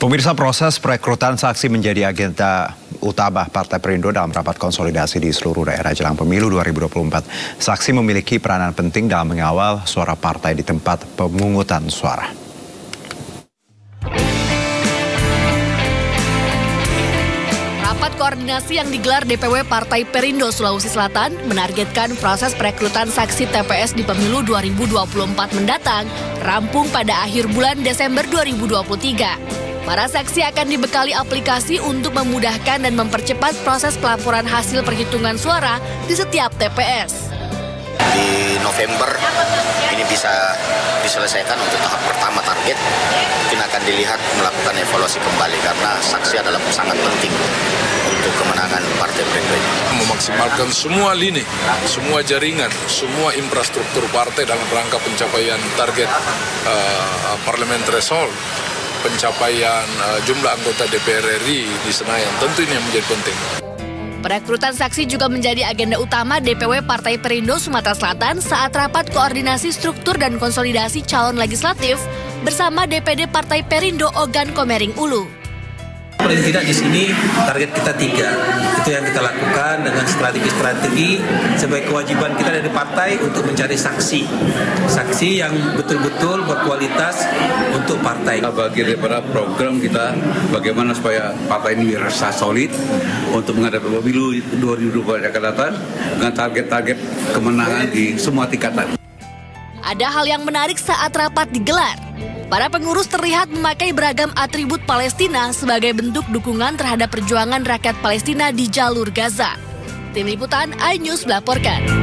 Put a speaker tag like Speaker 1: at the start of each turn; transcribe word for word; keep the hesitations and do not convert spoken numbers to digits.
Speaker 1: Pemirsa, proses perekrutan saksi menjadi agenda utama Partai Perindo dalam rapat konsolidasi di seluruh daerah jelang pemilu dua ribu dua puluh empat. Saksi memiliki peranan penting dalam mengawal suara partai di tempat pemungutan suara.
Speaker 2: Rapat koordinasi yang digelar D P W Partai Perindo Sulawesi Selatan menargetkan proses perekrutan saksi T P S di pemilu dua ribu dua puluh empat mendatang rampung pada akhir bulan Desember dua ribu dua puluh tiga. Para saksi akan dibekali aplikasi untuk memudahkan dan mempercepat proses pelaporan hasil perhitungan suara di setiap T P S.
Speaker 3: Di November ini bisa diselesaikan untuk tahap pertama target. Mungkin akan dilihat melakukan evaluasi kembali karena saksi adalah sangat penting untuk kemenangan Partai Perindo ini.
Speaker 4: Memaksimalkan semua lini, semua jaringan, semua infrastruktur partai dalam rangka pencapaian target uh, parliament threshold, pencapaian uh, jumlah anggota D P R R I di Senayan. Tentu ini yang menjadi penting.
Speaker 2: Perekrutan saksi juga menjadi agenda utama D P W Partai Perindo Sumatera Selatan saat rapat koordinasi struktur dan konsolidasi calon legislatif bersama D P D Partai Perindo Ogan Komering Ulu.
Speaker 5: Paling tidak di sini target kita tiga, itu yang kita lakukan dengan strategi-strategi sebagai kewajiban kita dari partai untuk mencari saksi, saksi yang betul-betul berkualitas untuk partai.
Speaker 6: Bagian daripada program kita bagaimana supaya partai ini rasa solid untuk menghadapi pemilu dua ribu dua puluh empat yang akan datang dengan target-target kemenangan di semua tingkatan.
Speaker 2: Ada hal yang menarik saat rapat digelar. Para pengurus terlihat memakai beragam atribut Palestina sebagai bentuk dukungan terhadap perjuangan rakyat Palestina di jalur Gaza. Tim Liputan iNews melaporkan.